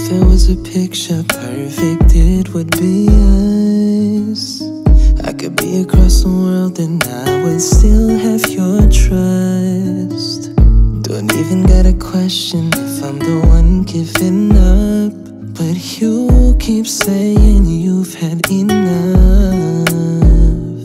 there was a picture perfect, it would be us. I could be across the world and I would still have your trust. Don't even gotta question if I'm the one giving up, but you keep saying you've had enough.